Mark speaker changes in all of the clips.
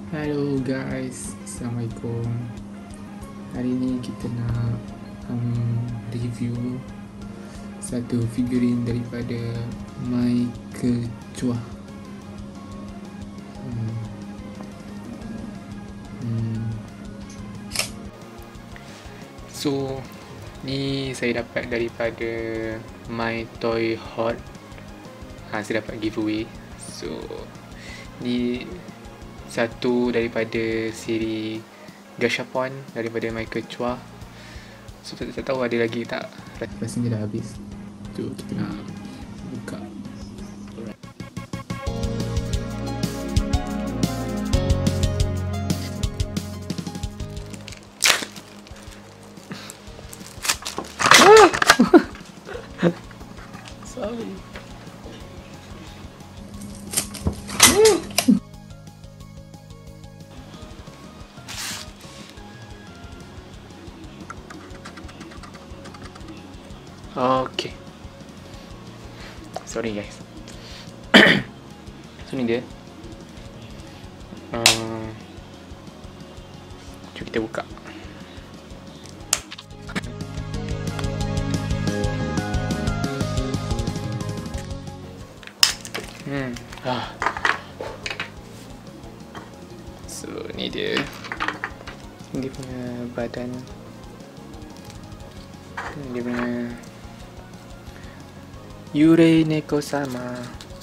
Speaker 1: Hello guys, Assalamualaikum. Hari ni kita nak review satu figurine daripada Michael Chua. So ni saya dapat daripada My Toy Hot. Saya dapat giveaway. So ni satu daripada siri Gashapon daripada Michael Chua. So tak tahu ada lagi tak. Rasanya dah habis. Tu kita nak buka. Sorry. Okay. Sorry guys. So ni dia. Jom kita buka. So ni dia. Dia punya badan. Dia punya Yurei Neko Sama.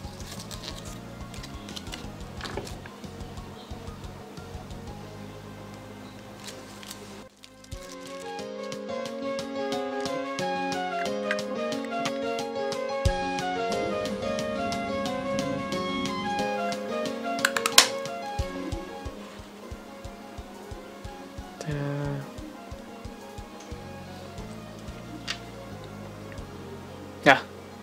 Speaker 1: Ya.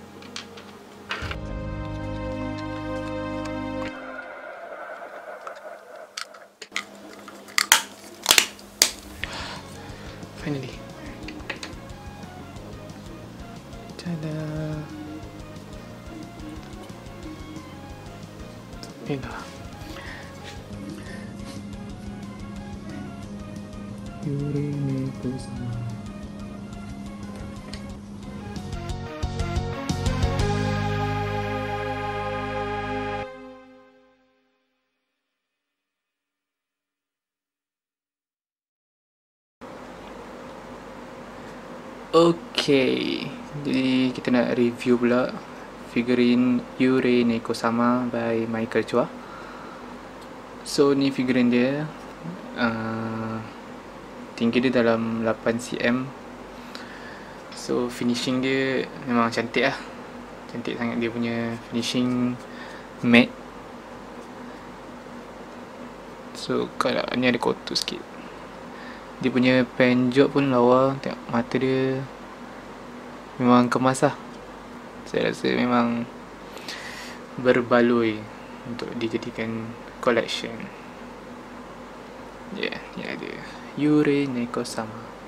Speaker 1: Finally. Tada. Inilah. Yurei Neko Sama. Okay, jadi kita nak review pula figurine Yurei Neko Sama by Michael Chua. So ni figurine dia, tinggi dia dalam 8cm. So finishing dia memang cantik lah. Cantik sangat dia punya finishing matte. So kalau ni ada kotor sikit. Dia punya pen job pun lawa. Tengok mata dia memang kemas lah. Saya rasa memang berbaloi untuk dijadikan collection. Ya, ni ada Yurei Neko Sama.